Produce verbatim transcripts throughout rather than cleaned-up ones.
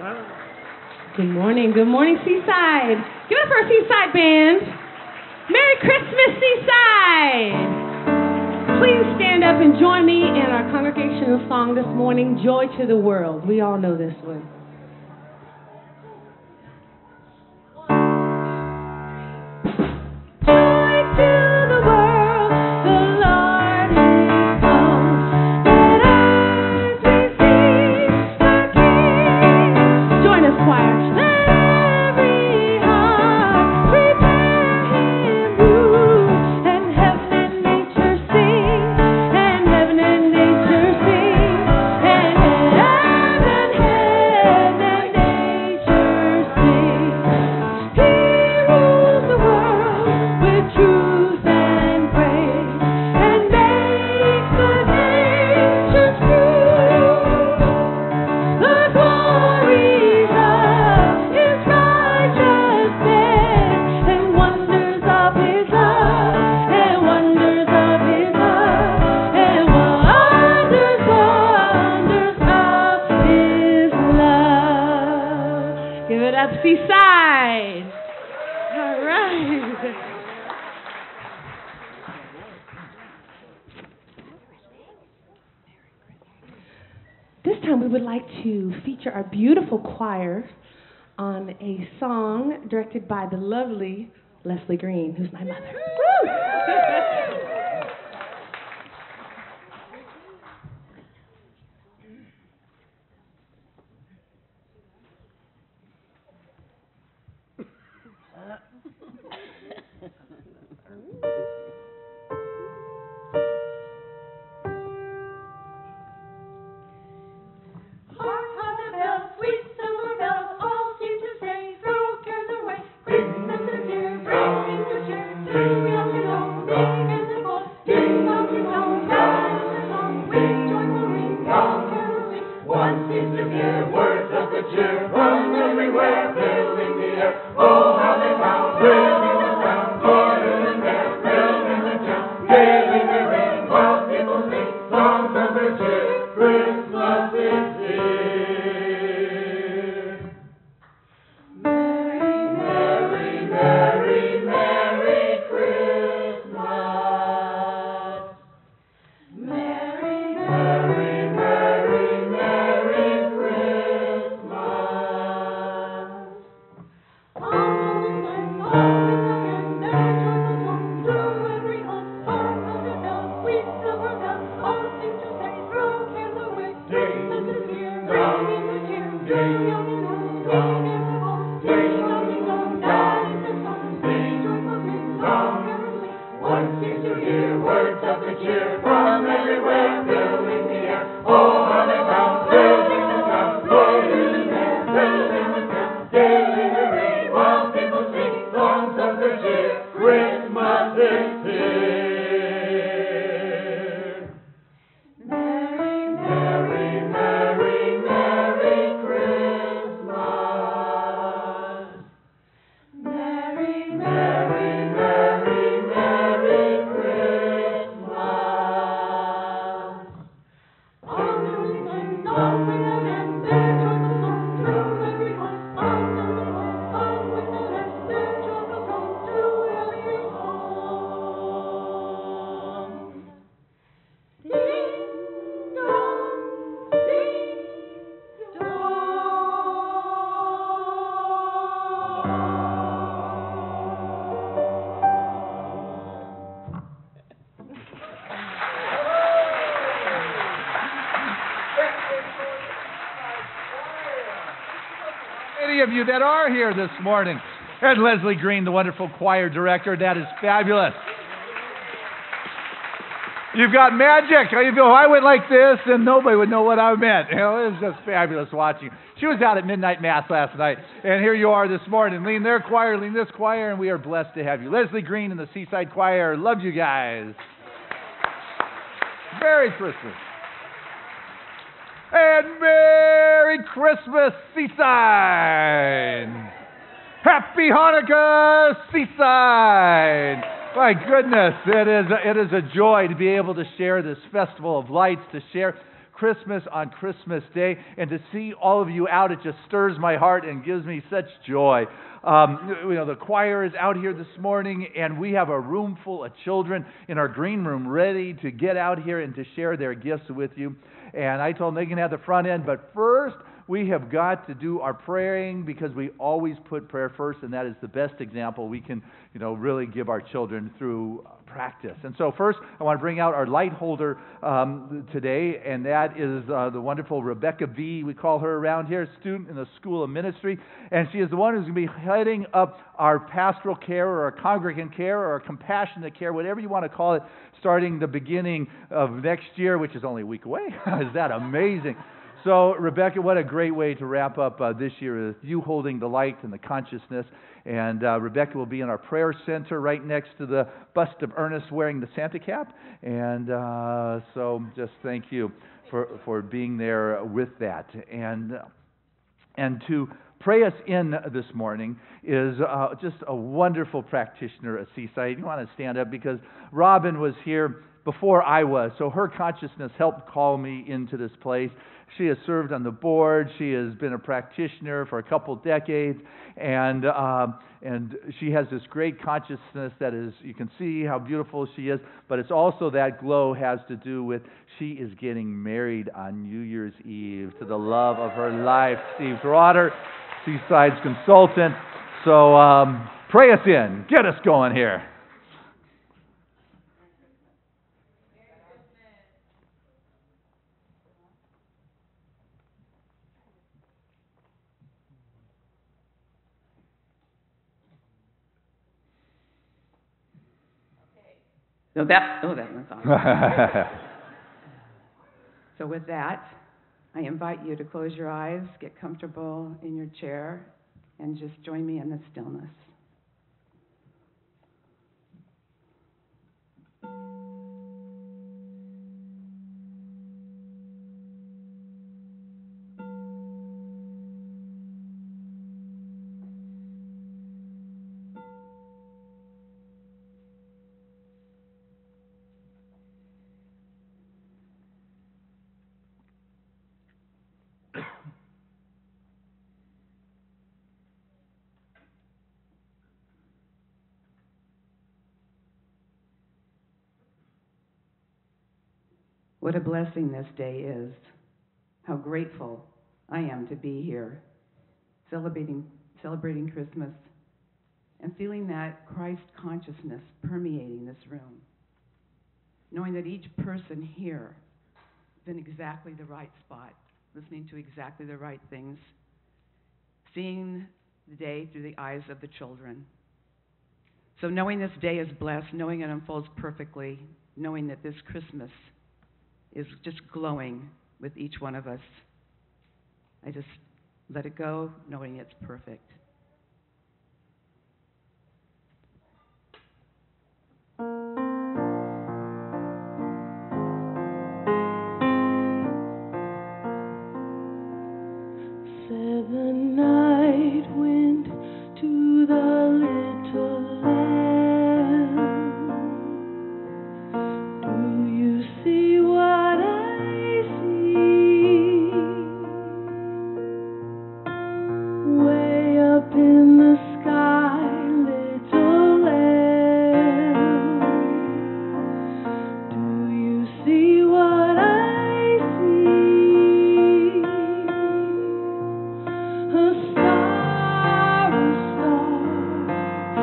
Good morning. Good morning, Seaside. Give it up for our Seaside band. Merry Christmas, Seaside. Please stand up and join me in our congregational song this morning, Joy to the World. We all know this one. Seaside. All right. This time we would like to feature our beautiful choir on a song directed by the lovely Leslie Green, who's my mother. Woo! Of you that are here this morning. And Leslie Green, the wonderful choir director. That is fabulous. You've got magic. You know, I went like this and nobody would know what I meant. You know, it was just fabulous watching. She was out at midnight mass last night, and here you are this morning. Lean their choir, lean this choir, and we are blessed to have you. Leslie Green and the Seaside Choir. Love you guys. Merry Christmas. And Merry Christmas, Seaside! Happy Hanukkah, Seaside! My goodness, it is a, it is a joy to be able to share this festival of lights, to share Christmas on Christmas Day, and to see all of you out, it just stirs my heart and gives me such joy. Um, you know, the choir is out here this morning, and we have a room full of children in our green room ready to get out here and to share their gifts with you. And I told them they can have the front end, but first we have got to do our praying, because we always put prayer first, and that is the best example we can, you know, really give our children through practice. And so first, I want to bring out our light holder um, today, and that is uh, the wonderful Rebecca V. We call her around here, student in the School of Ministry, and she is the one who's going to be heading up our pastoral care or our congregant care or our compassionate care, whatever you want to call it, starting the beginning of next year, which is only a week away. Is that amazing? So, Rebecca, what a great way to wrap up uh, this year with you holding the light and the consciousness. And uh, Rebecca will be in our prayer center right next to the bust of Ernest wearing the Santa cap. And uh, so just thank you for, for being there with that. And, and to pray us in this morning is uh, just a wonderful practitioner at Seaside. You want to stand up, because Robin was here before I was, so her consciousness helped call me into this place. She has served on the board. She has been a practitioner for a couple decades, and um, and she has this great consciousness that is, you can see how beautiful she is, but it's also that glow has to do with she is getting married on New Year's Eve to the love of her life, Steve's daughter, Seaside's consultant. So um, pray us in. Get us going here. So that, oh, that one's on. So with that, I invite you to close your eyes, get comfortable in your chair, and just join me in the stillness. What a blessing this day is. How grateful I am to be here, celebrating, celebrating Christmas, and feeling that Christ consciousness permeating this room. Knowing that each person here is in exactly the right spot, listening to exactly the right things, seeing the day through the eyes of the children. So knowing this day is blessed, knowing it unfolds perfectly, knowing that this Christmas is just glowing with each one of us. I just let it go, knowing it's perfect. Seven night wind to the little lamb. Do you see what I see? Way up in the sky, little lamb. Do you see what I see? A star, a star.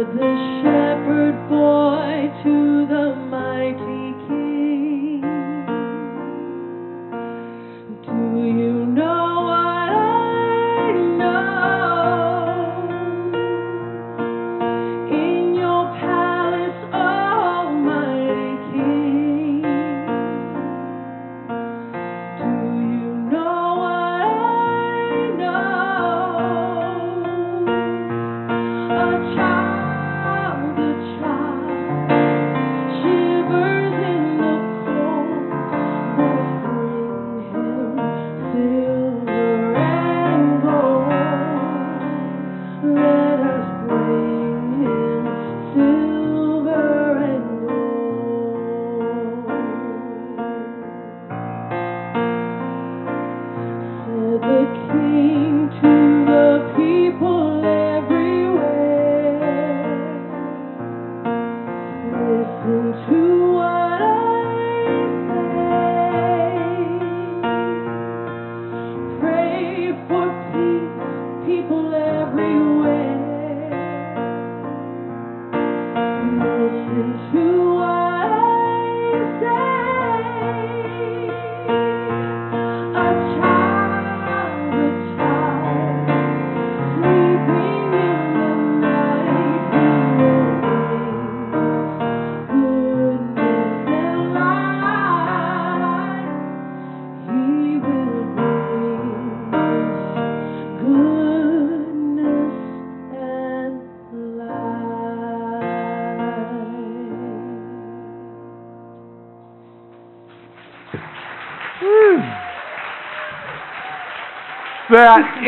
That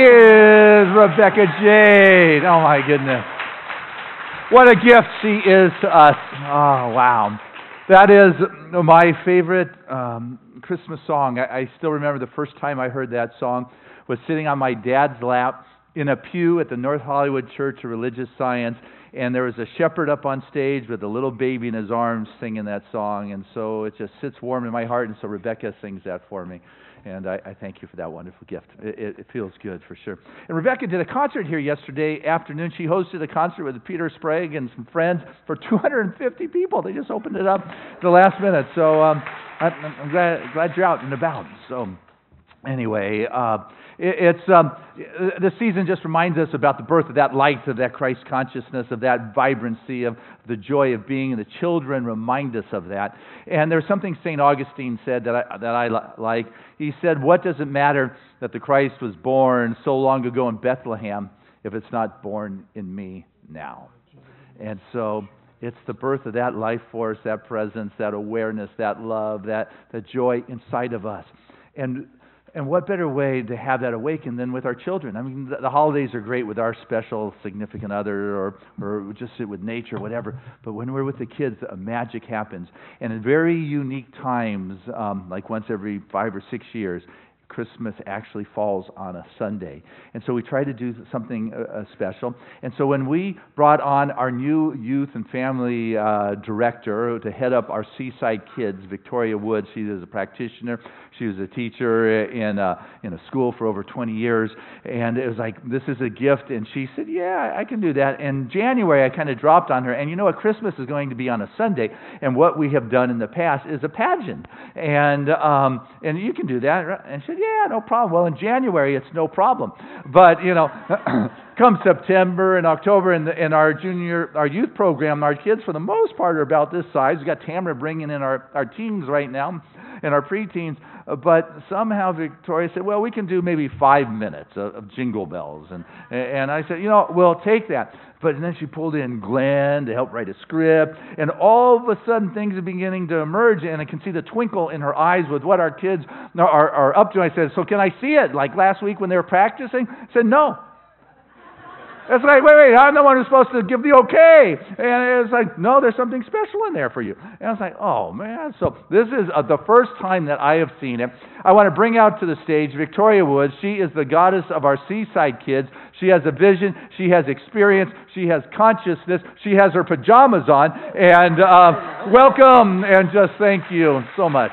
is Rebecca Jade. Oh, my goodness. What a gift she is to us. Oh, wow. That is my favorite um, Christmas song. I, I still remember the first time I heard that song was sitting on my dad's lap in a pew at the North Hollywood Church of Religious Science, and there was a shepherd up on stage with a little baby in his arms singing that song, and so it just sits warm in my heart, and so Rebecca sings that for me. And I, I thank you for that wonderful gift. It, it, it feels good for sure. And Rebecca did a concert here yesterday afternoon. She hosted a concert with Peter Sprague and some friends for two hundred fifty people. They just opened it up at the last minute. So um, I, I'm glad, glad you're out and about. So anyway, uh, it, it's um, this season just reminds us about the birth of that light, of that Christ consciousness, of that vibrancy, of the joy of being. And the children remind us of that. And there's something Saint Augustine said that I, that I li- like. He said, "What does it matter that the Christ was born so long ago in Bethlehem if it's not born in me now?" And so it's the birth of that life force, that presence, that awareness, that love, that, that joy inside of us. And and what better way to have that awaken than with our children? I mean, the, the holidays are great with our special significant other, or or just sit with nature, whatever. But when we're with the kids, a magic happens. And in very unique times, um, like once every five or six years, Christmas actually falls on a Sunday. And so we try to do something uh, special. And so when we brought on our new youth and family uh, director to head up our Seaside kids, Victoria Woods, she is a practitioner. She was a teacher in a, in a school for over twenty years. And it was like, this is a gift. And she said, yeah, I can do that. In January, I kind of dropped on her. And you know what? Christmas is going to be on a Sunday. And what we have done in the past is a pageant. And, um, and you can do that. Right? And she said, yeah, no problem. Well, in January, it's no problem. But, you know, come September and October in, the, in our junior, our youth program, our kids, for the most part, are about this size. We've got Tamara bringing in our, our teens right now and our preteens. But somehow Victoria said, well, we can do maybe five minutes of, of Jingle Bells. And, and I said, you know, we'll take that. But then she pulled in Glenn to help write a script. And all of a sudden, things are beginning to emerge. And I can see the twinkle in her eyes with what our kids are, are up to. I said, so can I see it? Like last week when they were practicing? I said, no. It's like, wait, wait, I'm the one who's supposed to give the okay. And it's like, no, there's something special in there for you. And I was like, oh, man. So this is uh, the first time that I have seen it. I want to bring out to the stage Victoria Woods. She is the goddess of our Seaside kids. She has a vision. She has experience. She has consciousness. She has her pajamas on. And uh, welcome, and just thank you so much.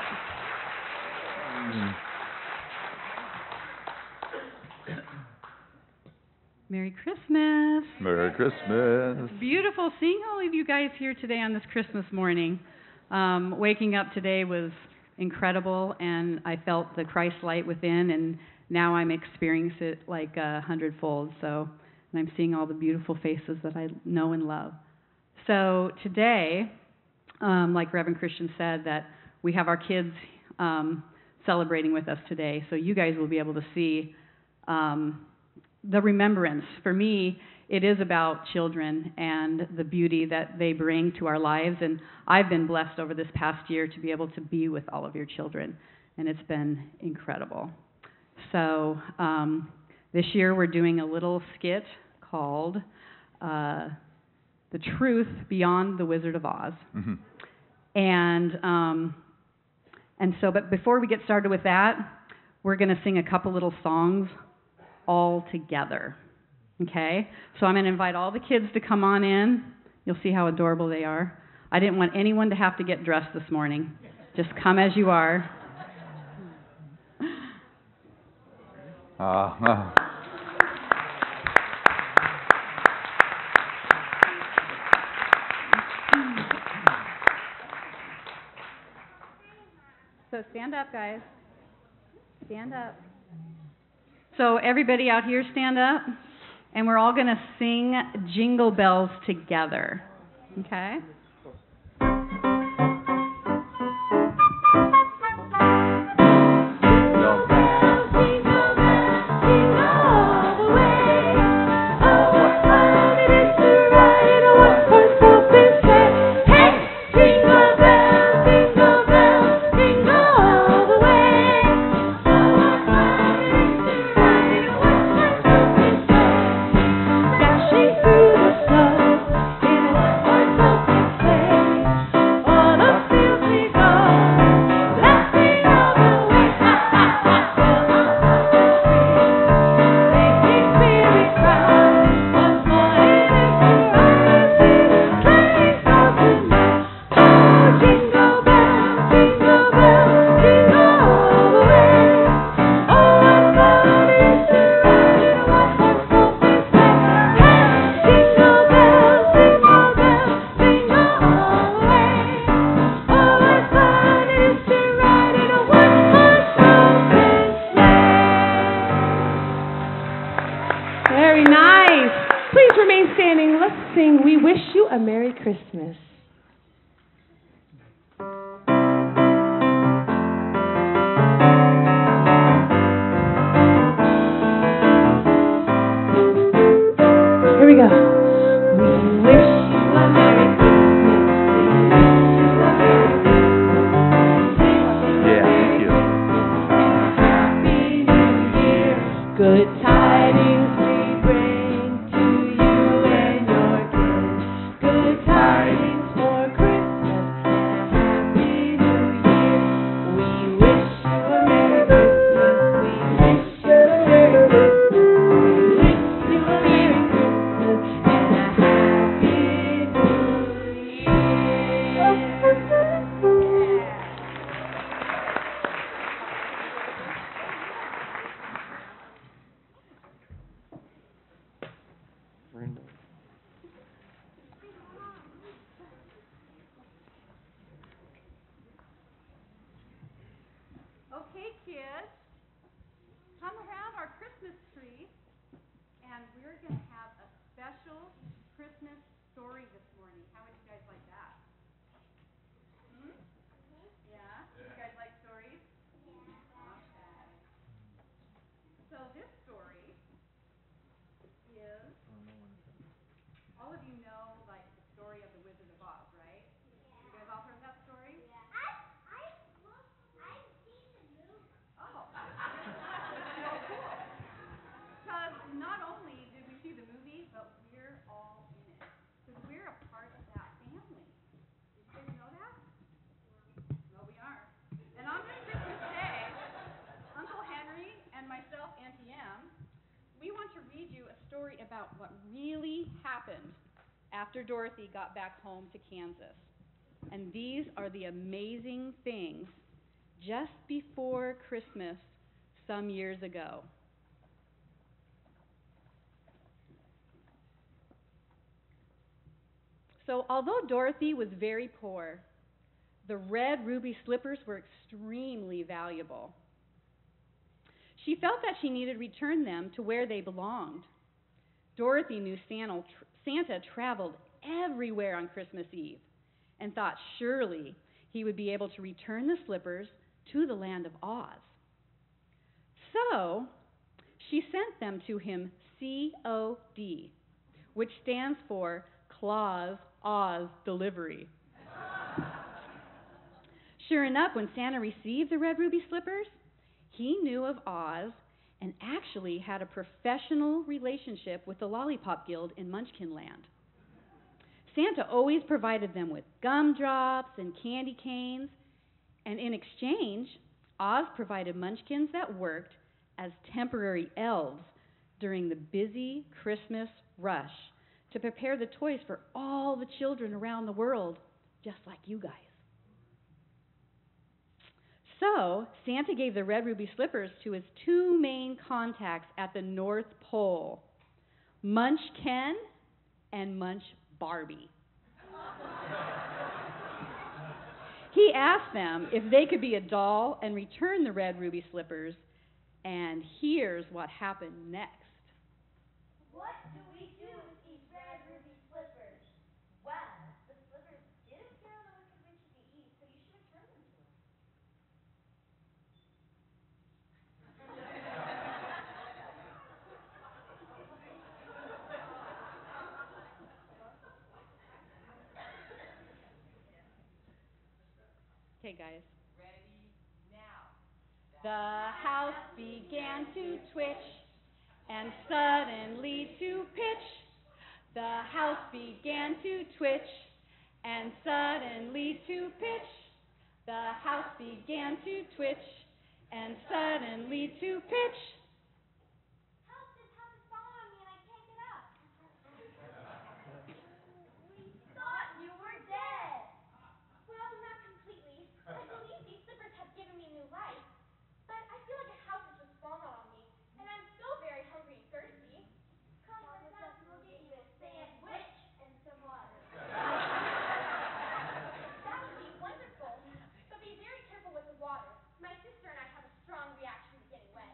Merry Christmas. Merry Christmas. It's beautiful seeing all of you guys here today on this Christmas morning. Um, waking up today was incredible, and I felt the Christ light within, and now I'm experiencing it like a hundredfold. So, and I'm seeing all the beautiful faces that I know and love. So today, um, like Reverend Christian said, that we have our kids um, celebrating with us today. So you guys will be able to see um, the remembrance. For me, it is about children and the beauty that they bring to our lives. And I've been blessed over this past year to be able to be with all of your children. And it's been incredible. So um, this year we're doing a little skit called uh, The Truth Beyond the Wizard of Oz. Mm-hmm. And, um, and so, but before we get started with that, we're going to sing a couple little songs all together, okay? So I'm going to invite all the kids to come on in. You'll see how adorable they are. I didn't want anyone to have to get dressed this morning. Just come as you are. Uh, uh. So stand up, guys. Stand up. So everybody out here stand up, and we're all going to sing Jingle Bells together, okay? About what really happened after Dorothy got back home to Kansas. And these are the amazing things just before Christmas some years ago. So although Dorothy was very poor, the red ruby slippers were extremely valuable. She felt that she needed to return them to where they belonged. Dorothy knew Santa, Santa traveled everywhere on Christmas Eve and thought surely he would be able to return the slippers to the land of Oz. So she sent them to him C O D, which stands for Claus Oz Delivery. Sure enough, when Santa received the red ruby slippers, he knew of Oz and actually had a professional relationship with the Lollipop Guild in Munchkin Land. Santa always provided them with gumdrops and candy canes, and in exchange, Oz provided munchkins that worked as temporary elves during the busy Christmas rush to prepare the toys for all the children around the world, just like you guys. So, Santa gave the red ruby slippers to his two main contacts at the North Pole, Munch Ken and Munch Barbie. He asked them if they could be a doll and return the red ruby slippers, and here's what happened next. What do we do with these red ruby slippers? Well, the slippers did appear on the Wicked Witch of the East, so you should return them to her. Okay, guys. Ready now. The house began to twitch and suddenly to pitch. The house began to twitch and suddenly to pitch. The house began to twitch and suddenly to pitch. Help, this house is falling on me and I can't get up. We thought you were dead. Well, not completely. I believe these slippers have given me new life. But I feel like a house has just fallen on me, and I'm still very hungry and thirsty. Come with us, we'll get you a sandwich and some water. That would be wonderful. But be very careful with the water. My sister and I have a strong reaction to getting wet.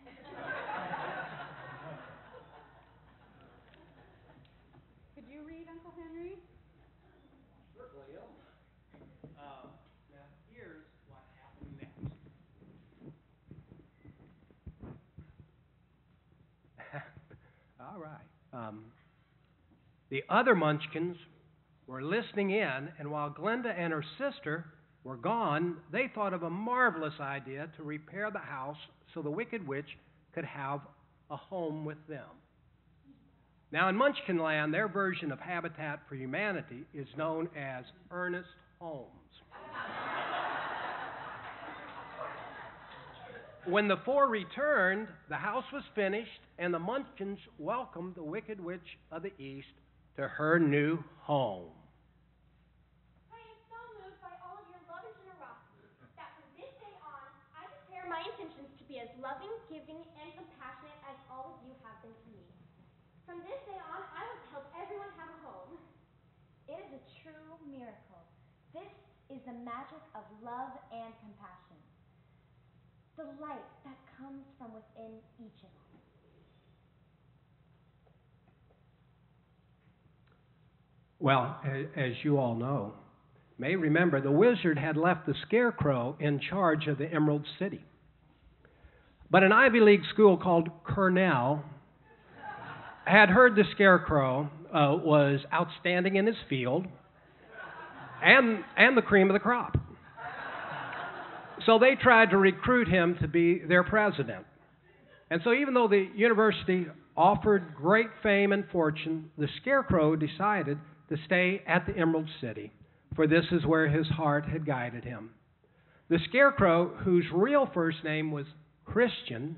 Could you read, Uncle Henry? Certainly, Em. Uh, now, here's what happened next. All right. Um, the other Munchkins were listening in, and while Glenda and her sister were gone, they thought of a marvelous idea to repair the house so the Wicked Witch could have a home with them. Now, in Munchkin Land, their version of Habitat for Humanity is known as Ernest Holmes. When the four returned, the house was finished, and the Munchkins welcomed the Wicked Witch of the East to her new home. I am so moved by all of your love and generosity that from this day on, I declare my intentions to be as loving, giving, and compassionate as all of you have been to me. From this day on, I will help everyone have a home. It is a true miracle. This is the magic of love and compassion. The light that comes from within each of us. Well, as you all know, may remember, the wizard had left the Scarecrow in charge of the Emerald City. But an Ivy League school called Cornell had heard the Scarecrow uh, was outstanding in his field and, and the cream of the crop. So they tried to recruit him to be their president. And so even though the university offered great fame and fortune, the Scarecrow decided to stay at the Emerald City, for this is where his heart had guided him. The Scarecrow, whose real first name was Christian,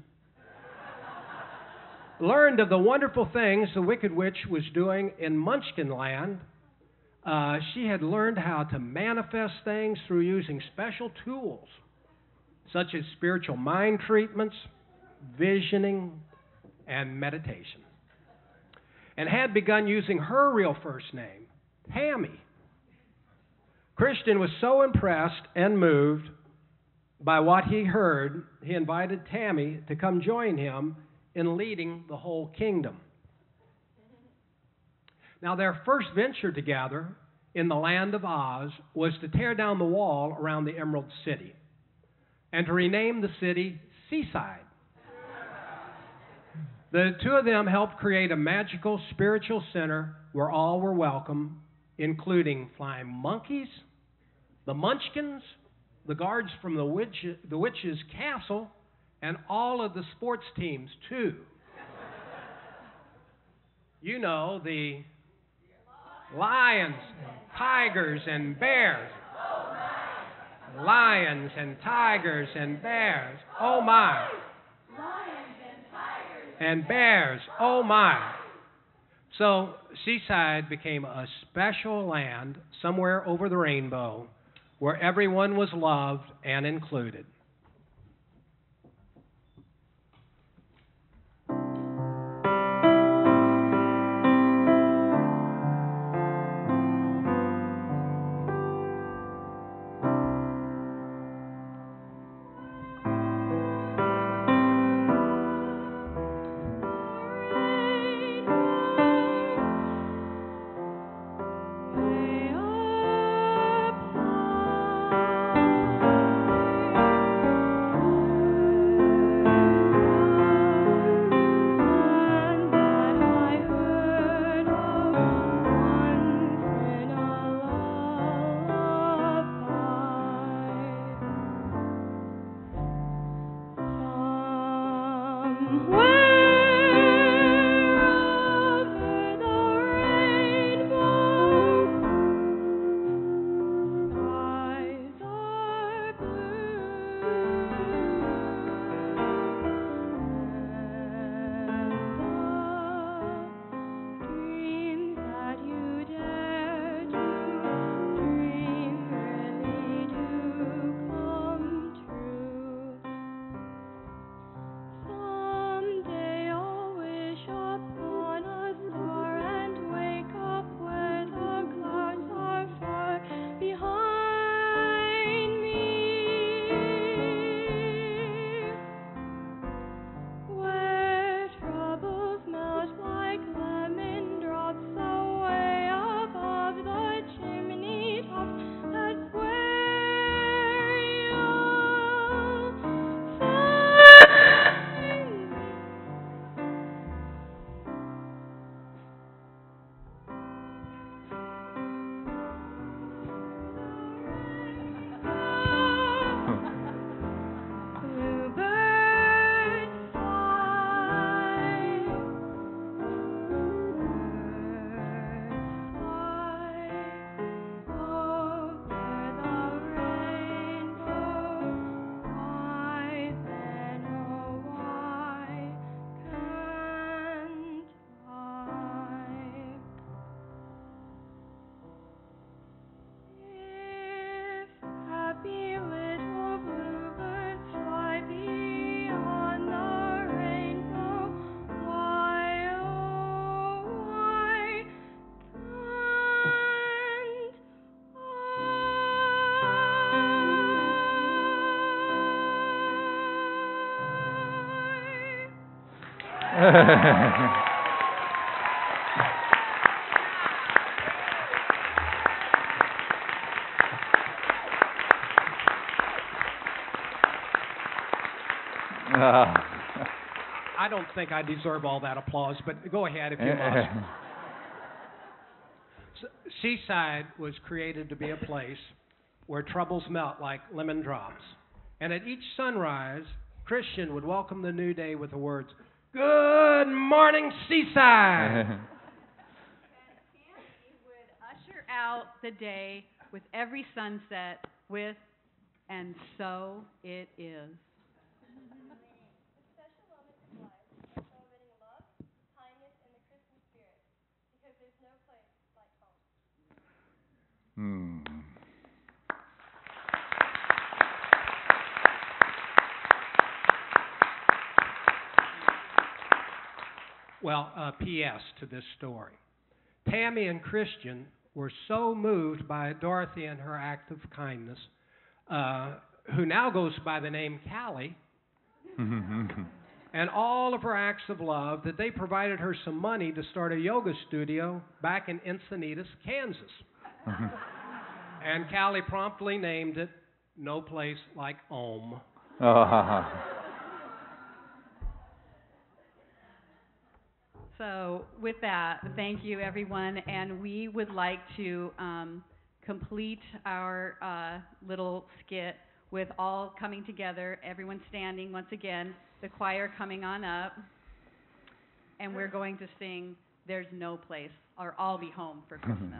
learned of the wonderful things the Wicked Witch was doing in Munchkin Land. Uh, she had learned how to manifest things through using special tools, such as spiritual mind treatments, visioning, and meditation, and had begun using her real first name, Tammy, Christian was so impressed and moved by what he heard, he invited Tammy to come join him in leading the whole kingdom. Now, their first venture together in the land of Oz was to tear down the wall around the Emerald City and to rename the city Seaside. The two of them helped create a magical spiritual center where all were welcome, including flying monkeys, the munchkins, the guards from the, witch, the witch's castle, and all of the sports teams, too. You know, the lions, tigers, and bears. Lions and tigers and bears. Oh, my. Lions and tigers. And bears. Oh, my. So Seaside became a special land somewhere over the rainbow where everyone was loved and included. I don't think I deserve all that applause, but go ahead if you must. Seaside was created to be a place where troubles melt like lemon drops. And at each sunrise, Christian would welcome the new day with the words, "Good morning, Seaside." And Tammy would usher out the day with every sunset with, "And so it is." Hmm. Well, uh, P S to this story. Tammy and Christian were so moved by Dorothy and her act of kindness, uh, who now goes by the name Callie, and all of her acts of love, that they provided her some money to start a yoga studio back in Encinitas, Kansas. And Callie promptly named it No Place Like Home. So with that, thank you, everyone. And we would like to um, complete our uh, little skit with all coming together, everyone standing once again, the choir coming on up, and we're going to sing There's No Place, or I'll Be Home for Christmas.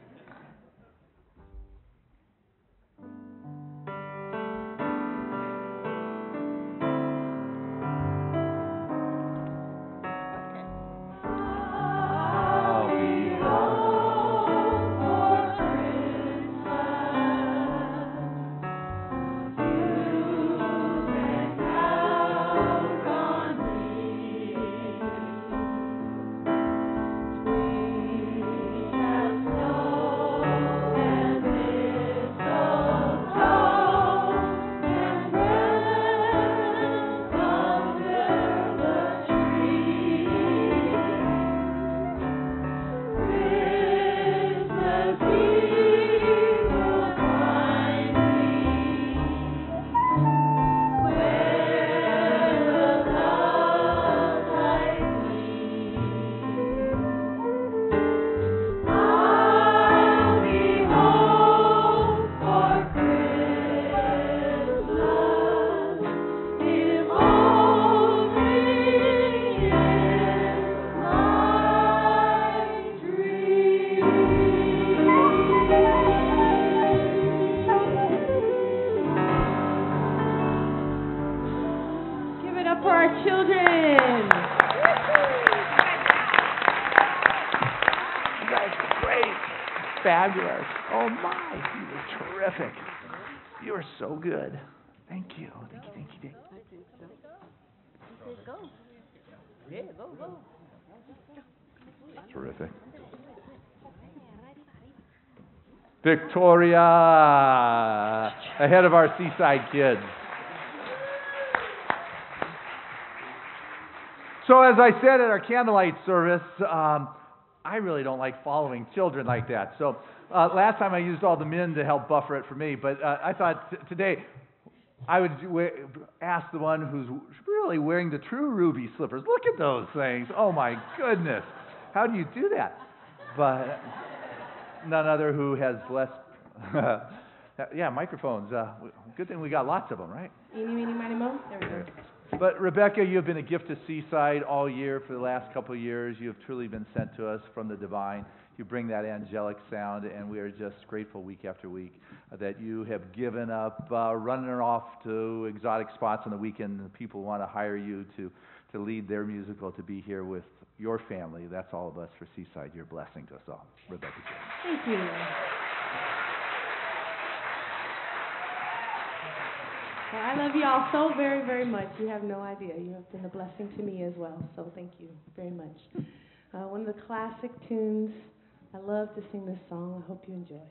Fabulous. Oh, my. You were terrific. You are so good. Thank you. Thank you, thank you, thank you. Go. Yeah, go, go. Terrific. Victoria, ahead of our Seaside kids. So as I said at our candlelight service, um, I really don't like following children like that. So uh, last time I used all the men to help buffer it for me, but uh, I thought t- today I would w- ask the one who's really wearing the true ruby slippers. Look at those things. Oh, my goodness. How do you do that? But none other who has blessed. Yeah, microphones. Uh, good thing we got lots of them, right? Eeny, meeny, miny, mo. There we go. But Rebecca, you've been a gift to Seaside all year for the last couple of years. You have truly been sent to us from the divine. You bring that angelic sound, and we are just grateful week after week that you have given up uh, running off to exotic spots on the weekend, and people want to hire you to, to lead their musical, to be here with your family. That's all of us for Seaside. You're a blessing to us all. Rebecca. Thank you. Well, I love you all so very, very much. You have no idea. You have been a blessing to me as well, so thank you very much. Uh, one of the classic tunes. I love to sing this song. I hope you enjoy.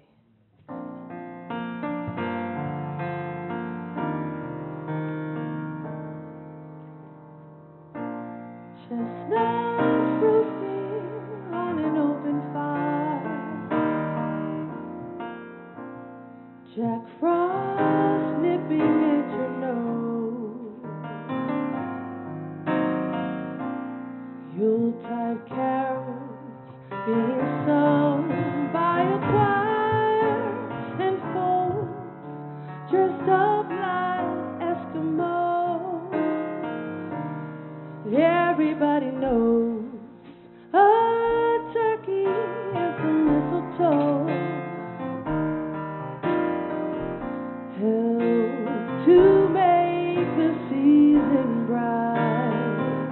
Chestnuts roasting on an open fire. Jack Frost nipping at your nose. Yuletide carols being sung by a choir, and folks dressed up like Eskimos. Everybody knows a turkey and some mistletoe help to make the season bright.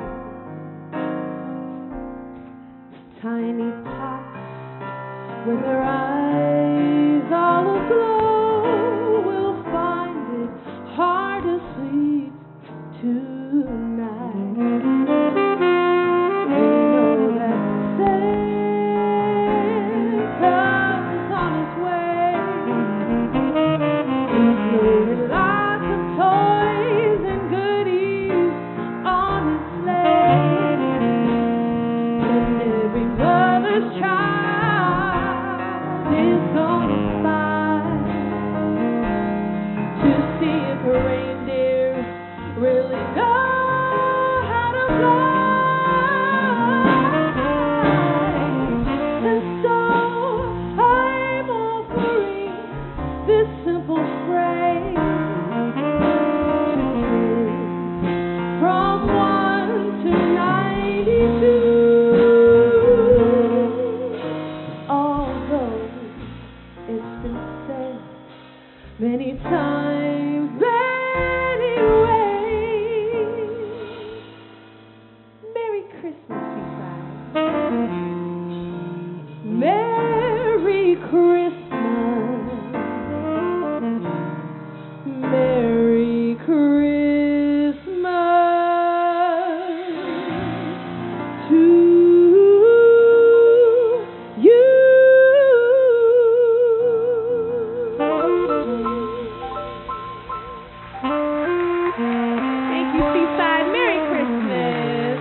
Tiny tots with their eyes all aglow will find it hard to sleep tonight. They know that Santa Christmas, Seaside. Merry Christmas. Merry Christmas to you. Thank you, Seaside. Merry Christmas.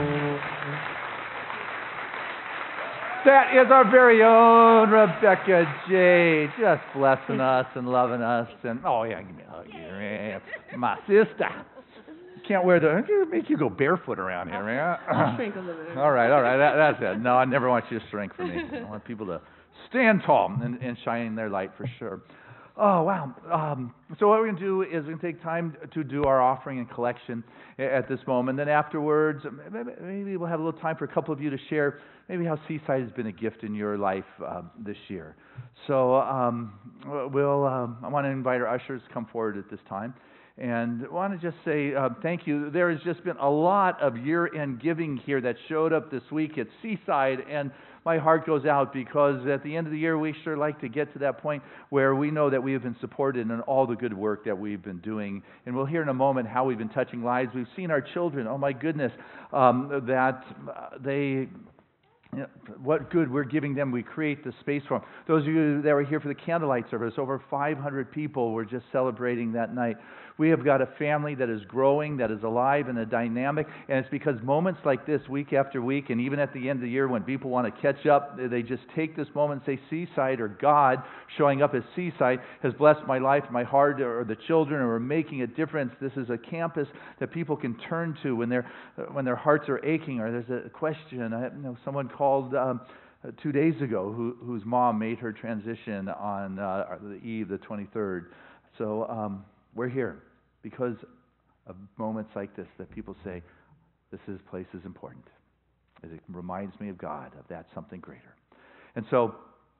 That is our very own Rebecca J. Just blessing us and loving us. And oh, yeah, give me a hug here. My sister. Can't wear the, make you go barefoot around here, man. I'll shrink a little bit. All right, all right, that, that's it. No, I never want you to shrink for me. I want people to stand tall and, and shine their light for sure. Oh, wow. Um, so what we're going to do is we're going to take time to do our offering and collection at this moment. Then afterwards, maybe we'll have a little time for a couple of you to share maybe how Seaside has been a gift in your life um, this year. So um, we'll. Um, I want to invite our ushers to come forward at this time. And I want to just say uh, thank you. There has just been a lot of year-end giving here that showed up this week at Seaside, and my heart goes out because at the end of the year, we sure like to get to that point where we know that we have been supported in all the good work that we've been doing. And we'll hear in a moment how we've been touching lives. We've seen our children, oh my goodness, um, that they... You know, what good we're giving them, we create the space for them. Those of you that were here for the candlelight service, over five hundred people were just celebrating that night. We have got a family that is growing, that is alive and a dynamic, and it's because moments like this, week after week, and even at the end of the year when people want to catch up, they just take this moment and say, Seaside, or God showing up as Seaside has blessed my life, my heart, or the children, or making a difference. This is a campus that people can turn to when, they're, when their hearts are aching, or there's a question. I, you know, someone called um, two days ago who, whose mom made her transition on uh, the eve, the twenty-third. So um, we're here because of moments like this that people say, this is, place is important. It reminds me of God, of that something greater. And so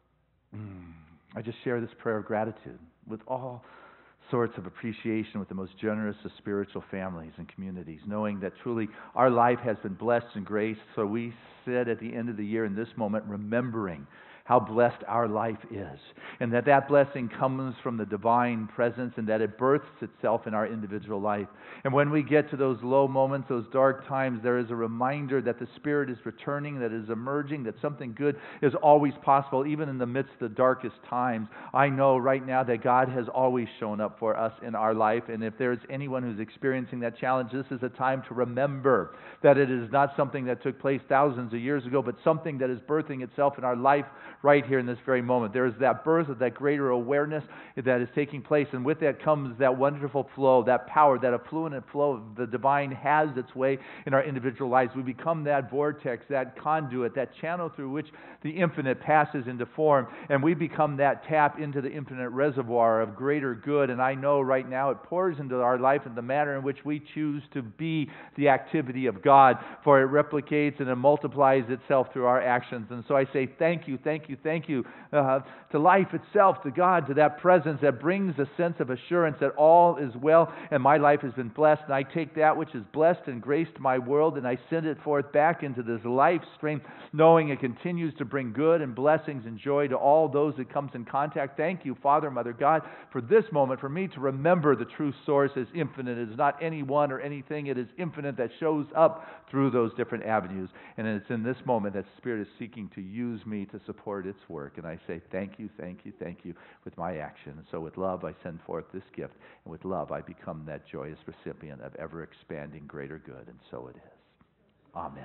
mm, I just share this prayer of gratitude with all sorts of appreciation with the most generous of spiritual families and communities, knowing that truly our life has been blessed and graced. So we said at the end of the year in this moment, remembering how blessed our life is, and that that blessing comes from the divine presence, and that it births itself in our individual life. And when we get to those low moments, those dark times, there is a reminder that the Spirit is returning, that is emerging, that something good is always possible, even in the midst of the darkest times. I know right now that God has always shown up for us in our life, and if there is anyone who's experiencing that challenge, this is a time to remember that it is not something that took place thousands of years ago, but something that is birthing itself in our life right here in this very moment. There is that birth of that greater awareness that is taking place, and with that comes that wonderful flow, that power, that affluent flow of the divine has its way in our individual lives. We become that vortex, that conduit, that channel through which the infinite passes into form, and we become that tap into the infinite reservoir of greater good. And I know right now it pours into our life in the manner in which we choose to be the activity of God, for it replicates and it multiplies itself through our actions. And so I say thank you, thank you, thank you uh, to life itself, to God, to that presence that brings a sense of assurance that all is well and my life has been blessed. And I take that which is blessed and graced my world and I send it forth back into this life stream, knowing it continues to bring good and blessings and joy to all those it comes in contact. Thank you, Father, Mother, God, for this moment, for me to remember the true source is infinite. It is not anyone or anything. It is infinite that shows up through those different avenues. And it's in this moment that the Spirit is seeking to use me to support its work. And I say thank you, thank you, thank you with my action. And so with love, I send forth this gift. And with love, I become that joyous recipient of ever-expanding greater good. And so it is. Amen.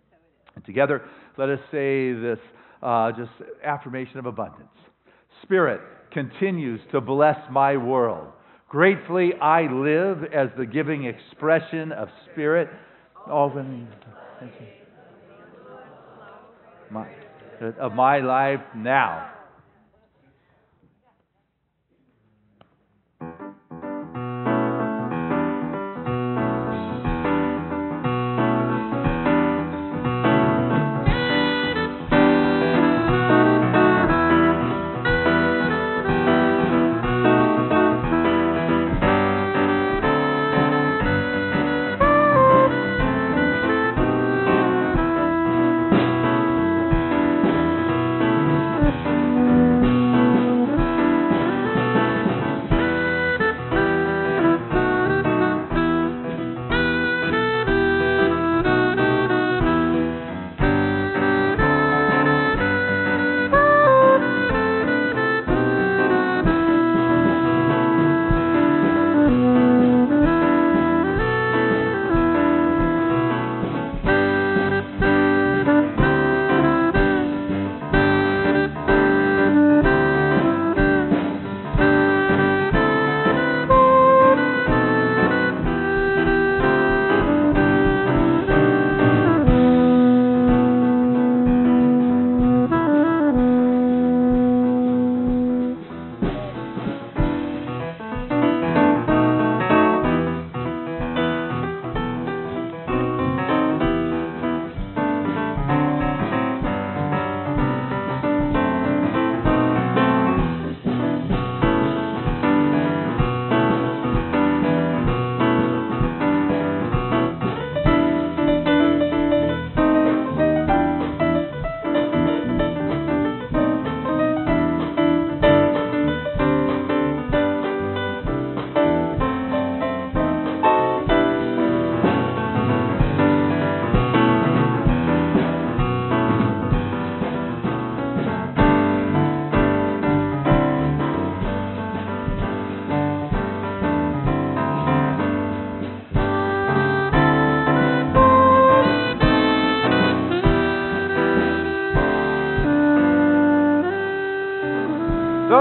And together, let us say this uh, just affirmation of abundance. Spirit continues to bless my world. Gratefully, I live as the giving expression of Spirit. All my, of my life now.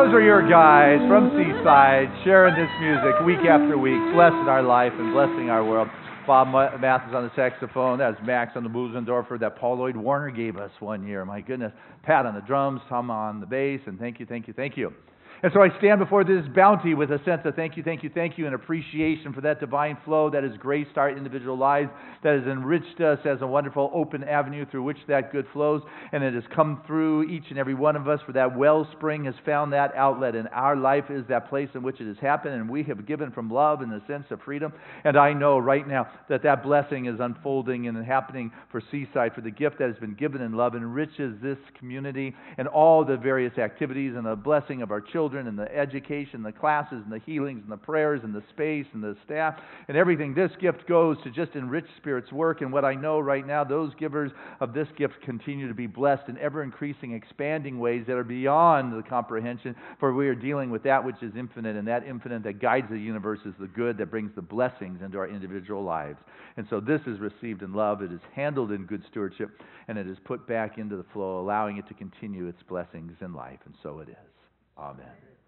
those are your guys from Seaside sharing this music week after week, blessing our life and blessing our world. Bob Mathis on the saxophone. That's Max on the Busendorfer that Paul Lloyd Warner gave us one year. My goodness. Pat on the drums, Tom on the bass, and thank you, thank you, thank you. And so I stand before this bounty with a sense of thank you, thank you, thank you, and appreciation for that divine flow that has graced our individual lives, that has enriched us as a wonderful open avenue through which that good flows, and it has come through each and every one of us, for that wellspring has found that outlet, and our life is that place in which it has happened, and we have given from love and the sense of freedom. And I know right now that that blessing is unfolding and happening for Seaside, for the gift that has been given in love enriches this community and all the various activities and the blessing of our children and the education, the classes and the healings and the prayers and the space and the staff and everything. This gift goes to just enrich Spirit's work. And what I know right now, those givers of this gift continue to be blessed in ever-increasing, expanding ways that are beyond the comprehension, for we are dealing with that which is infinite, and that infinite that guides the universe is the good that brings the blessings into our individual lives. And so this is received in love, it is handled in good stewardship, and it is put back into the flow, allowing it to continue its blessings in life. And so it is. Amen.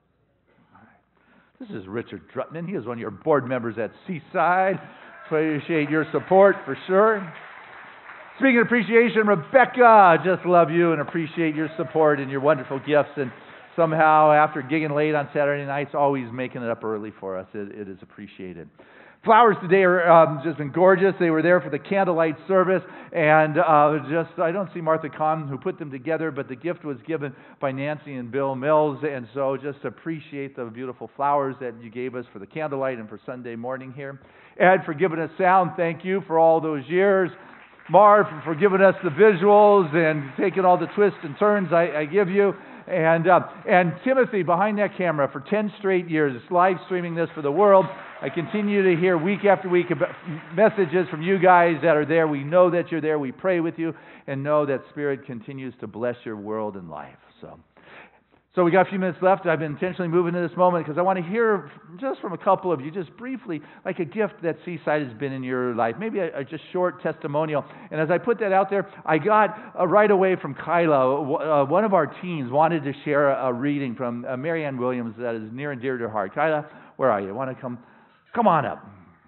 All right. This is Richard Drutman. He is one of your board members at Seaside. Appreciate your support for sure. Speaking of appreciation, Rebecca, just love you and appreciate your support and your wonderful gifts. And somehow, after gigging late on Saturday nights, always making it up early for us. It, it is appreciated. Flowers today are um, just been gorgeous. They were there for the candlelight service, and uh, just I don't see Martha Kahn who put them together, but the gift was given by Nancy and Bill Mills, and so just appreciate the beautiful flowers that you gave us for the candlelight and for Sunday morning here. Ed, for giving us sound, thank you for all those years. Marv, for giving us the visuals and taking all the twists and turns I, I give you. And uh, and Timothy behind that camera for ten straight years, live streaming this for the world. I continue to hear week after week about messages from you guys that are there. We know that you're there. We pray with you and know that Spirit continues to bless your world and life. So, so we got a few minutes left. I've been intentionally moving to this moment because I want to hear just from a couple of you, just briefly, like a gift that Seaside has been in your life. Maybe a, a just short testimonial. And as I put that out there, I got uh, right away from Kyla, uh, one of our teens wanted to share a, a reading from uh, Marianne Williams that is near and dear to her heart. Kyla, where are you? Want to come? Come on up.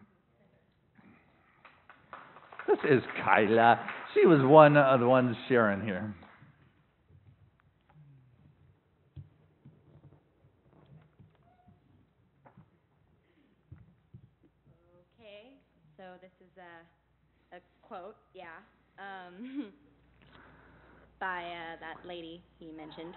This is Kyla. She was one of the ones sharing here. Okay, so this is a, a quote, yeah, um, by uh, that lady he mentioned.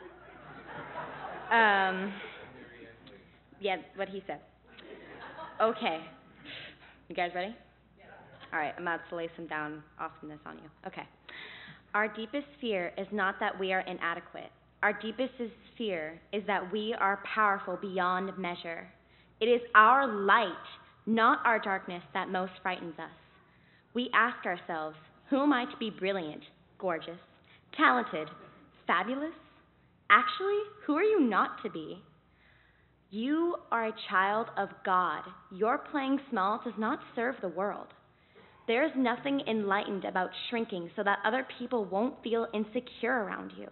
Um, yeah, what he said. Okay. You guys ready? Yeah. All right, I'm about to lay some down awesomeness on you. Okay. Our deepest fear is not that we are inadequate. Our deepest fear is that we are powerful beyond measure. It is our light, not our darkness, that most frightens us. We ask ourselves, who am I to be brilliant, gorgeous, talented, fabulous? Actually, who are you not to be? You are a child of God. Your playing small does not serve the world. There is nothing enlightened about shrinking so that other people won't feel insecure around you.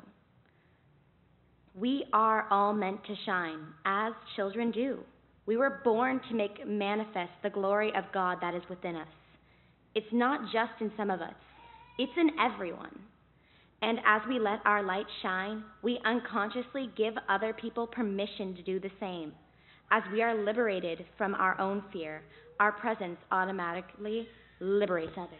We are all meant to shine, as children do. We were born to make manifest the glory of God that is within us. It's not just in some of us. It's in everyone. And as we let our light shine, we unconsciously give other people permission to do the same. As we are liberated from our own fear, our presence automatically liberates others.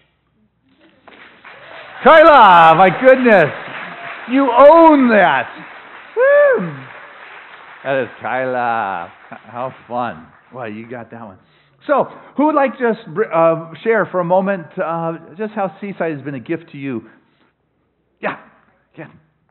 Kyla, my goodness, you own that. Woo! That is Kyla. How fun. Well, you got that one. So, who would like to just uh, share for a moment uh, just how Seaside has been a gift to you? Yeah, yeah.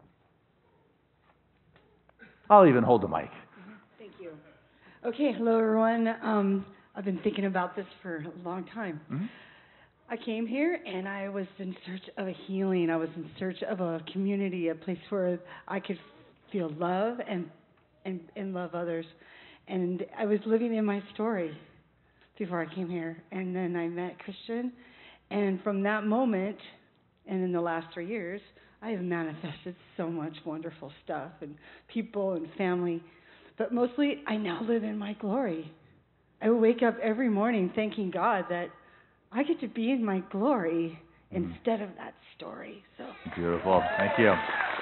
I'll even hold the mic. Thank you. Okay, hello everyone. Um, I've been thinking about this for a long time. Mm-hmm. I came here and I was in search of a healing. I was in search of a community, a place where I could feel love and and, and love others. And I was living in my story before I came here. And then I met Christian. And from that moment, and in the last three years, I have manifested so much wonderful stuff and people and family. but mostly I now live in my glory. I wake up every morning thanking God that I get to be in my glory mm-hmm. instead of that story. So beautiful. Thank you.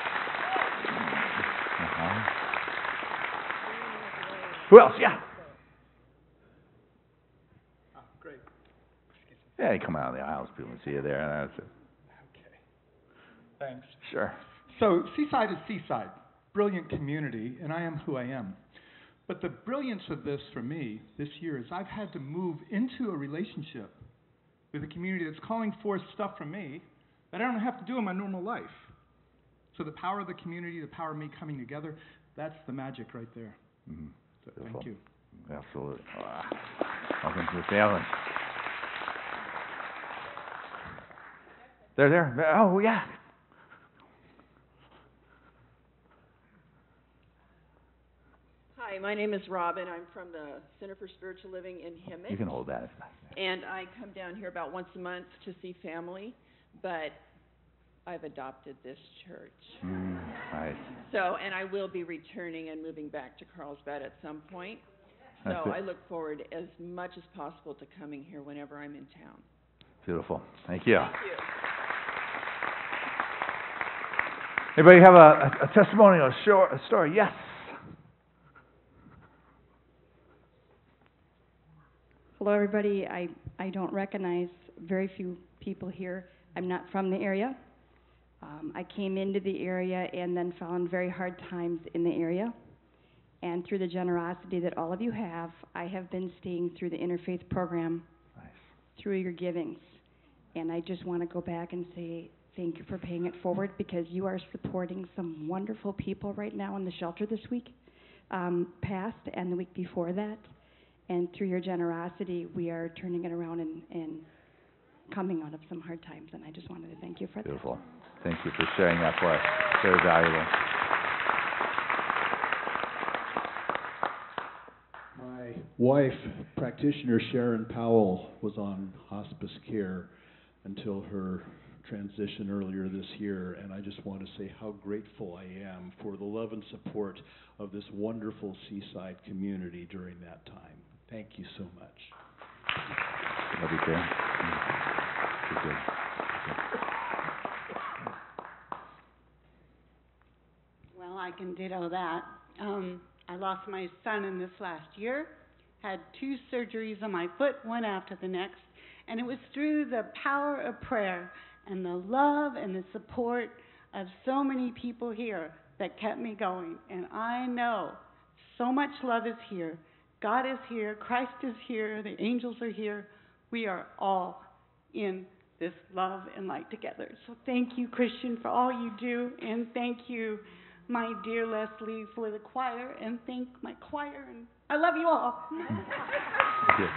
Uh-huh. Who else? Yeah. Oh, great. Yeah, you come out of the aisles, people can see you there. That's it. Okay. Thanks. Sure. So, Seaside is Seaside, brilliant community, and I am who I am. But the brilliance of this for me this year is I've had to move into a relationship with a community that's calling forth stuff from me that I don't have to do in my normal life. So the power of the community, the power of me coming together, that's the magic right there. Mm-hmm. So thank you. Absolutely. Wow. Welcome to the family. They're there. Oh, yeah. Hi, my name is Robin. I'm from the Center for Spiritual Living in Hemet. You can hold that. And I come down here about once a month to see family, but I've adopted this church. Mm, nice. So, and I will be returning and moving back to Carlsbad at some point. So That's it. I look forward as much as possible to coming here whenever I'm in town. Beautiful. Thank you. Thank you. Anybody have a, a, a testimony or a, show, a story? Yes. Hello, everybody. I, I don't recognize very few people here. I'm not from the area. Um, I came into the area and then found very hard times in the area. And through the generosity that all of you have, I have been staying through the interfaith program nice. Through your givings. And I just want to go back and say thank you for paying it forward, because you are supporting some wonderful people right now in the shelter this week, um, past and the week before that. And through your generosity, we are turning it around and, and coming out of some hard times. And I just wanted to thank you for Beautiful. that. Thank you for sharing that for us. Very valuable. My wife, practitioner Sharon Powell, was on hospice care until her transition earlier this year, and I just want to say how grateful I am for the love and support of this wonderful Seaside community during that time. Thank you so much. Love you, Karen. Good, good. Well, I can ditto that. Um, I lost my son in this last year, had two surgeries on my foot, one after the next, and it was through the power of prayer and the love and the support of so many people here that kept me going. And I know so much love is here. God is here. Christ is here. The angels are here. We are all in this love and light together. So thank you, Christian, for all you do. And thank you, my dear Leslie, for the choir. And thank my choir. And I love you all. Thank you.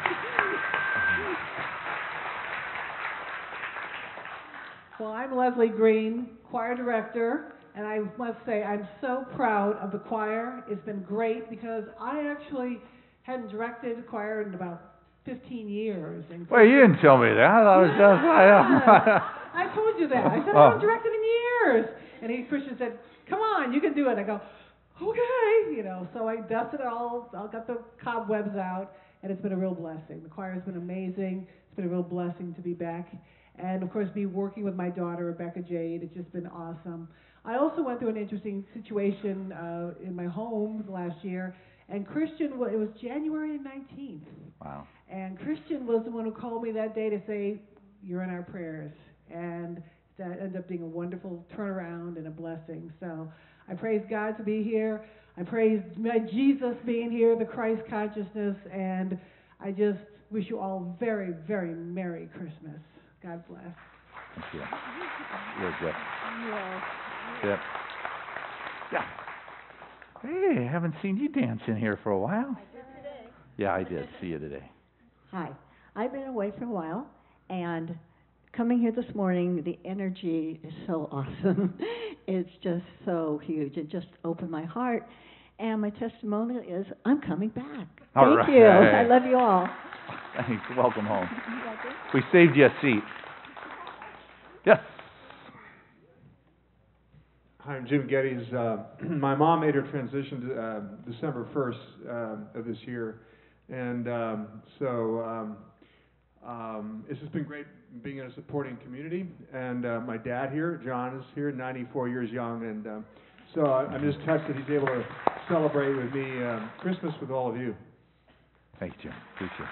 Well, I'm Leslie Green, choir director, and I must say I'm so proud of the choir. It's been great because I actually hadn't directed a choir in about fifteen years. And well, you didn't tell me that. I thought it was just yeah. I told you that. I said, oh. I haven't directed in years. And he, Christian said, come on, you can do it. I go, okay. You know, so I dusted it all. I got the cobwebs out, and it's been a real blessing. The choir has been amazing. It's been a real blessing to be back. And, of course, be working with my daughter, Rebecca Jade. It's just been awesome. I also went through an interesting situation uh, in my home last year. And Christian, well, it was January nineteenth. Wow. And Christian was the one who called me that day to say, you're in our prayers. And that ended up being a wonderful turnaround and a blessing. So I praise God to be here. I praise my Jesus being here, the Christ consciousness. And I just wish you all very, very Merry Christmas. God bless. Thank you. You're good. Yeah. Yep. Yeah. Hey, I haven't seen you dance in here for a while. I did today. Yeah, I did see you today. Hi. I've been away for a while, and coming here this morning, the energy is so awesome. It's just so huge. It just opened my heart. And my testimonial is I'm coming back. All Thank right. you. I love you all. Thanks. Welcome home. We saved you a seat. Yes. Hi, I'm Jim Geddes. Uh, my mom made her transition to, uh, December first um, of this year, and um, so um, um, it's just been great being in a supporting community. And uh, my dad here, John, is here, ninety-four years young, and um, so I, I'm just touched that he's able to celebrate with me um, Christmas with all of you. Thank you, Jim. Appreciate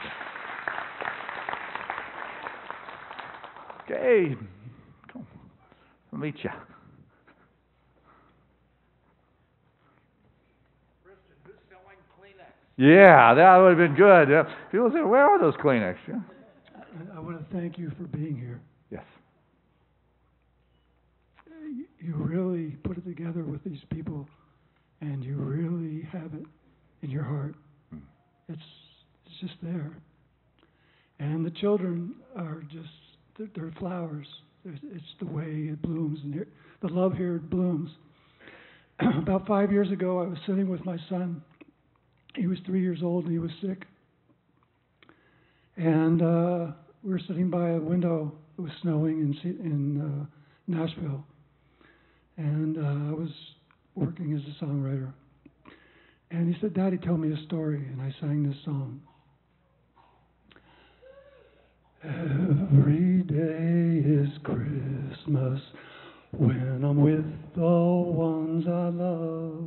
that. Okay, cool. I'll meet you. Yeah, that would have been good. Uh, people say, where are those Kleenex? Yeah. I want to thank you for being here. Yes. You really put it together with these people, and you really have it in your heart. Hmm. It's it's just there. And the children are just, they're, they're flowers. It's, it's the way it blooms, and here, the love here blooms. About five years ago, I was sitting with my son. He was three years old and he was sick. And uh, we were sitting by a window. It was snowing in in uh, Nashville. And uh, I was working as a songwriter. And he said, "Daddy, tell me a story." And I sang this song. Every day is Christmas when I'm with the ones I love.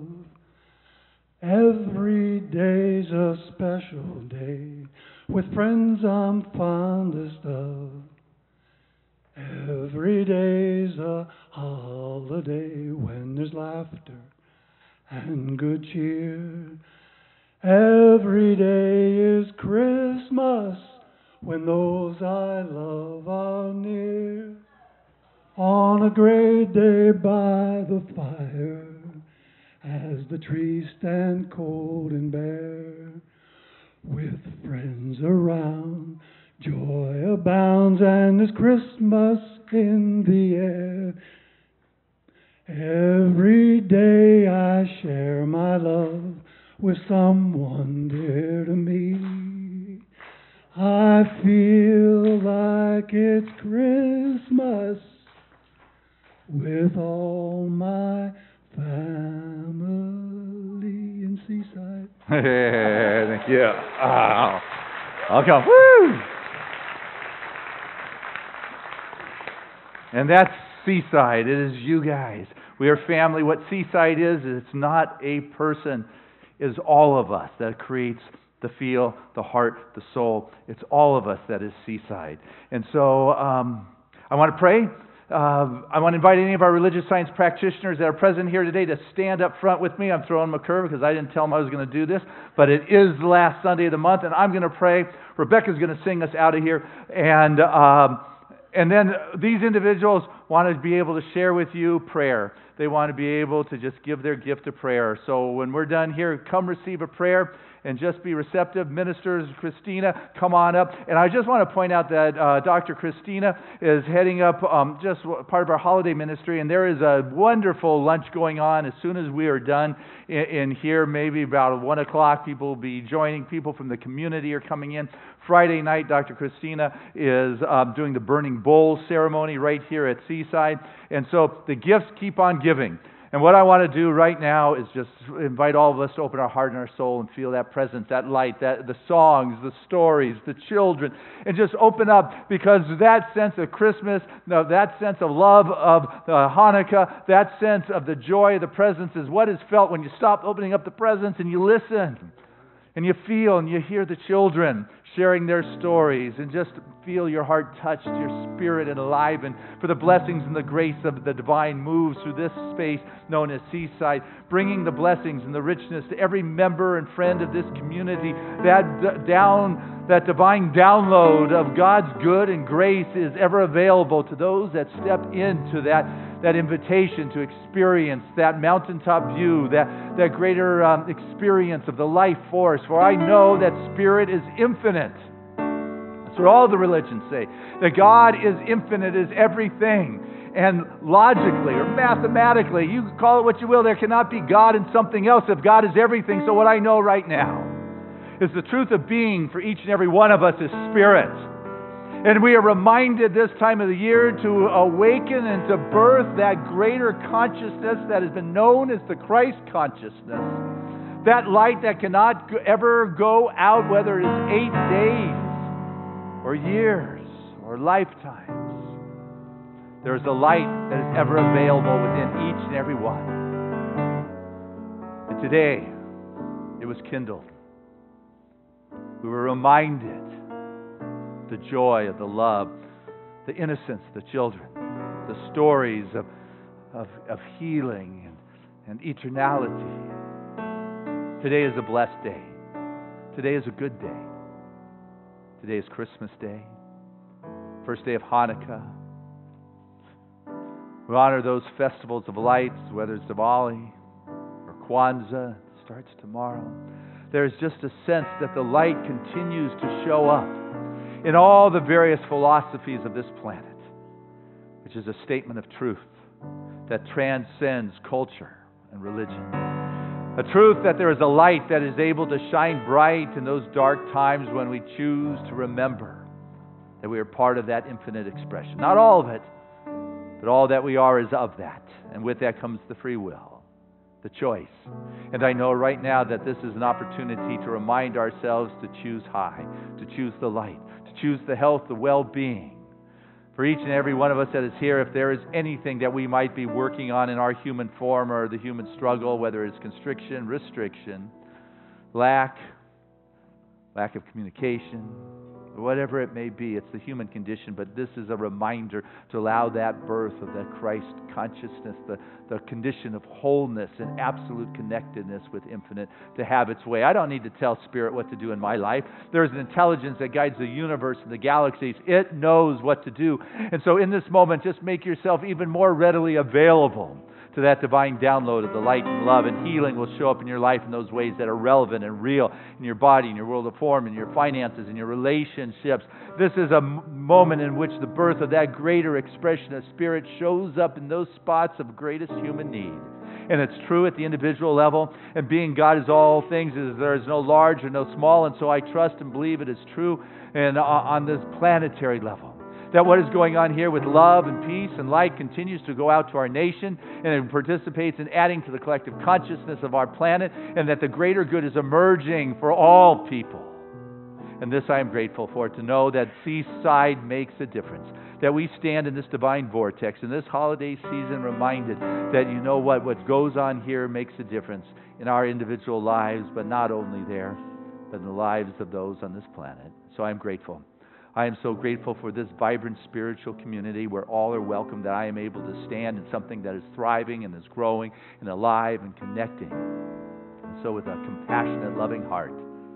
Every day's a special day with friends I'm fondest of. Every day's a holiday when there's laughter and good cheer. Every day is Christmas when those I love are near. On a great day by the fire, as the trees stand cold and bare, with friends around, joy abounds, and there's Christmas in the air. Every day I share my love with someone dear to me. I feel like it's Christmas with all my family in Seaside. Hey, thank you. Oh, I'll come. Woo! And that's Seaside. It is you guys. We are family. What Seaside is, is it's not a person. It is all of us that creates the feel, the heart, the soul. It's all of us that is Seaside. And so um, I want to pray. Uh, I want to invite any of our religious science practitioners that are present here today to stand up front with me. I'm throwing them a curve because I didn't tell them I was going to do this, but it is the last Sunday of the month, and I'm going to pray. Rebecca's going to sing us out of here, and um, and then these individuals want to be able to share with you prayer. They want to be able to just give their gift of prayer. So when we're done here, come receive a prayer and just be receptive. Ministers, Christina, come on up. And I just want to point out that uh, Doctor Christina is heading up um, just part of our holiday ministry, and there is a wonderful lunch going on as soon as we are done in, in here, maybe about one o'clock. People will be joining. People from the community are coming in. Friday night, Doctor Christina is um, doing the burning bowl ceremony right here at Seaside. And so the gifts keep on giving. And what I want to do right now is just invite all of us to open our heart and our soul and feel that presence, that light, that the songs, the stories, the children, and just open up, because that sense of Christmas, that sense of love of uh, Hanukkah, that sense of the joy of the presence is what is felt when you stop opening up the presents and you listen. And you feel and you hear the children sharing their stories, and just feel your heart touched, your spirit enlivened for the blessings and the grace of the divine moves through this space known as Seaside, bringing the blessings and the richness to every member and friend of this community. That d- down, that divine download of God's good and grace is ever available to those that step into that that invitation to experience that mountaintop view, that, that greater um, experience of the life force. For I know that Spirit is infinite. That's what all the religions say. That God is infinite, is everything. And logically or mathematically, you can call it what you will, there cannot be God and something else if God is everything. So what I know right now is the truth of being for each and every one of us is Spirit. And we are reminded this time of the year to awaken and to birth that greater consciousness that has been known as the Christ consciousness. That light that cannot ever go out, whether it is eight days or years or lifetimes. There is a light that is ever available within each and every one. And today, it was kindled. We were reminded the joy of the love, the innocence of the children, the stories of, of, of healing and, and eternality. Today is a blessed day. Today is a good day. Today is Christmas Day, first day of Hanukkah. We honor those festivals of lights, whether it's Diwali or Kwanzaa. It starts tomorrow. There's just a sense that the light continues to show up in all the various philosophies of this planet, which is a statement of truth that transcends culture and religion. A truth that there is a light that is able to shine bright in those dark times when we choose to remember that we are part of that infinite expression. Not all of it, but all that we are is of that. And with that comes the free will, the choice. And I know right now that this is an opportunity to remind ourselves to choose high, to choose the light, to choose the health, the well-being. For each and every one of us that is here, if there is anything that we might be working on in our human form or the human struggle, whether it's constriction, restriction, lack, lack of communication, whatever it may be, it's the human condition, but this is a reminder to allow that birth of that Christ consciousness, the, the condition of wholeness and absolute connectedness with infinite, to have its way. I don't need to tell Spirit what to do in my life. There's an intelligence that guides the universe and the galaxies. It knows what to do. And so in this moment, just make yourself even more readily available to that divine download of the light and love, and healing will show up in your life in those ways that are relevant and real in your body, in your world of form, in your finances, in your relationships. This is a m- moment in which the birth of that greater expression of Spirit shows up in those spots of greatest human need. And it's true at the individual level, and being God is all things, is there is no large or no small, and so I trust and believe it is true and uh, on this planetary level. That what is going on here with love and peace and light continues to go out to our nation, and it participates in adding to the collective consciousness of our planet, and that the greater good is emerging for all people. And this I am grateful for, to know that Seaside makes a difference, that we stand in this divine vortex in this holiday season reminded that, you know what, what goes on here makes a difference in our individual lives, but not only there, but in the lives of those on this planet. So I am grateful. I am so grateful for this vibrant spiritual community where all are welcome, that I am able to stand in something that is thriving and is growing and alive and connecting. And so with a compassionate, loving heart,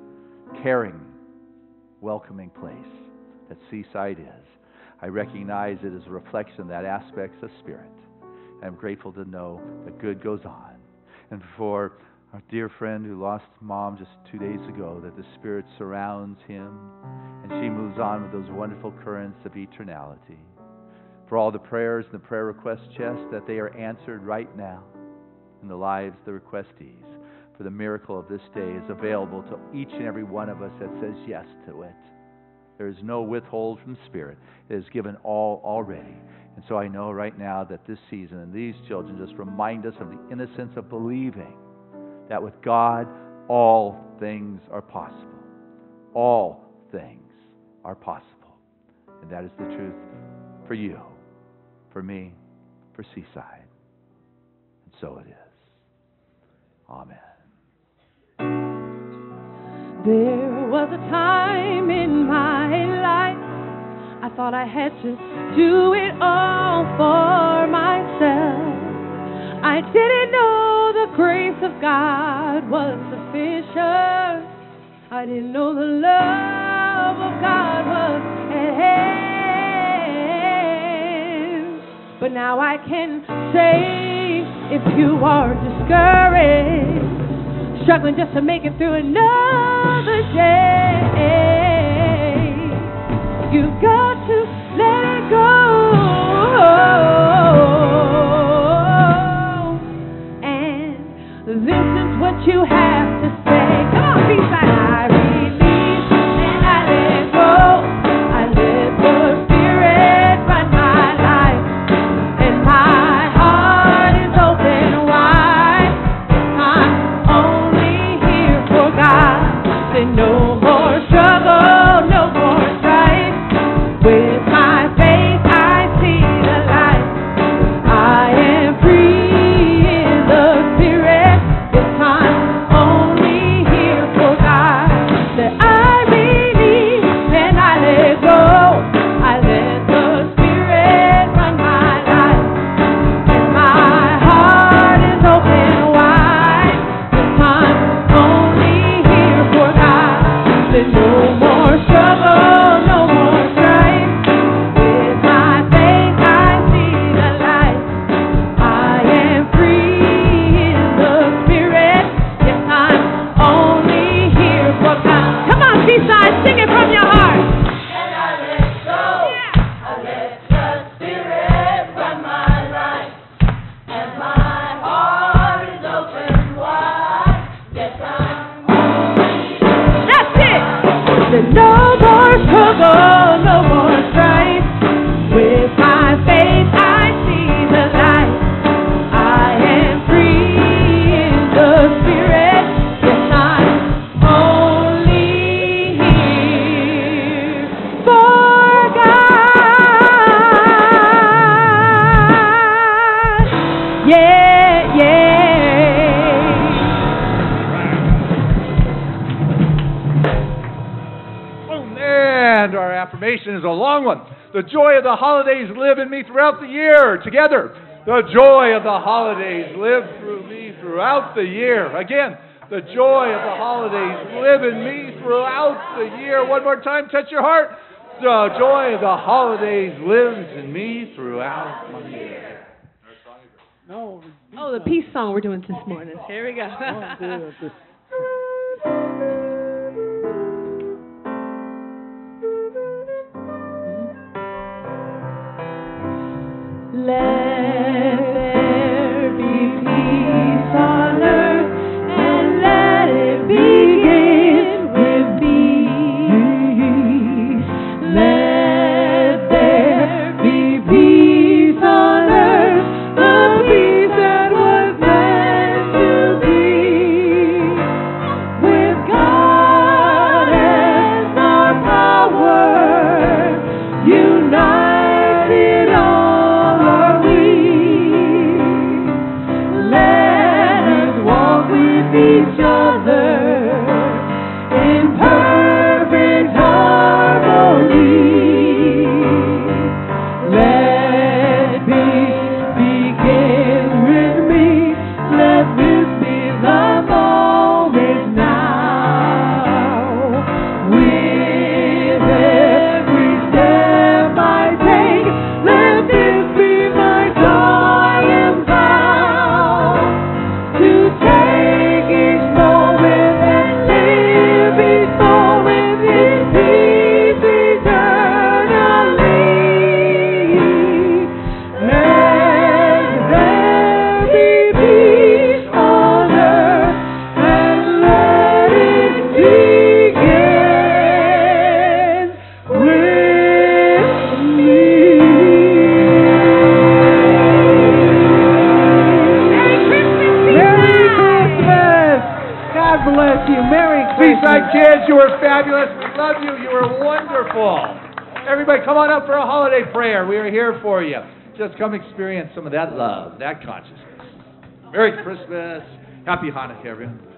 caring, welcoming place that Seaside is, I recognize it as a reflection of that aspect of Spirit. I'm grateful to know that good goes on. And for our dear friend who lost Mom just two days ago, that the Spirit surrounds him and she moves on with those wonderful currents of eternality. For all the prayers and the prayer request chest, that they are answered right now in the lives of the requestees. For the miracle of this day is available to each and every one of us that says yes to it. There is no withhold from Spirit. It is given all already. And so I know right now that this season and these children just remind us of the innocence of believing that with God, all things are possible. All things are possible. And that is the truth for you, for me, for Seaside. And so it is. Amen. There was a time in my life I thought I had to do it all for myself. I didn't know the grace of God was sufficient. I didn't know the love of God was at hand. But now I can say, if you are discouraged, struggling just to make it through another day, you've got to let it go. And this is what you have to say. Come on, Seaside. I release and I let go. I let go. proclamation is a long one. The joy of the holidays live in me throughout the year. Together. The joy of the holidays live through me throughout the year. Again, the joy of the holidays live in me throughout the year. One more time, touch your heart. The joy of the holidays lives in me throughout the year. No. Oh, the peace song we're doing this morning. Here we go. Let there be peace on earth, and let it begin with peace. Let there be peace on earth, the peace that was meant to be. With God as our power, united all are we. Let us walk with each other in perfect harmony. Let peace begin with me. Let this be the moment now. With every step I take, let this be my triumph vow. To take each moment and live each moment in peace eternally. Let there be peace on earth, and let it begin with me. Merry Christmas! God bless you. Merry Christmas. Seaside kids, you were fabulous. We love you. You were wonderful. Everybody, come on up for a holiday prayer. We are here for you. Just come experience some of that love, that consciousness. Merry Christmas. Happy Hanukkah, everyone.